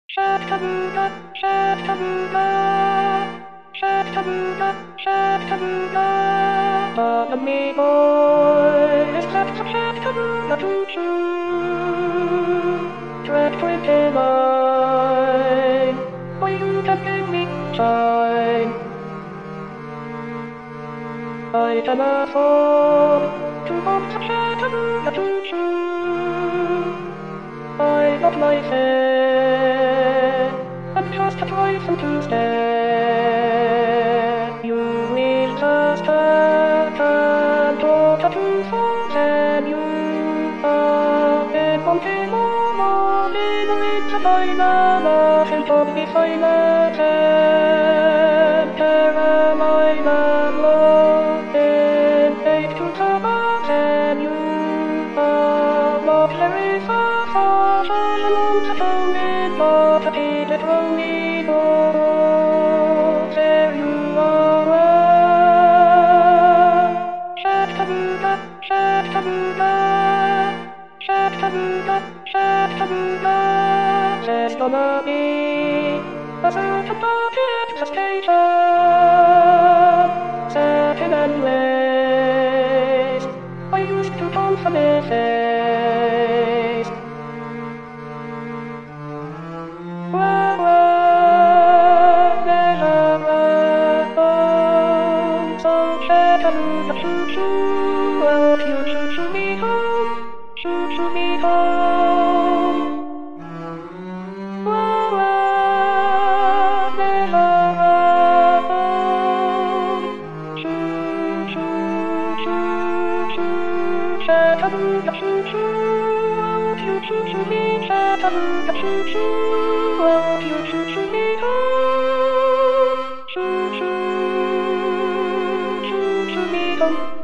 Chattanooga, Chattanooga, Chattanooga, Chattanooga. The me boy is left from Chattanooga to choose. Tread twinkle line, for you can give me shine. I can afford to go to Chattanooga to choose. I got my fare, and just a license to stare. You will just turn and talk to songs, and you are in something more in the winter time, and don't be silent, and Carolina love in eight to Sabbath, and you are not very far. There you are, Chattanooga, Chattanooga, Chattanooga, Chattanooga. There's gonna be a certain party at the station, certain and ways I used to come from their face. Chattanooga, choo-choo, well, you choo-choo me home, choo-choo me home. There's a home, choo-choo, choo-choo, Chattanooga, choo-choo, well, you choo-choo me, Chattanooga, choo-choo, well, you choo-choo me home, choo-choo.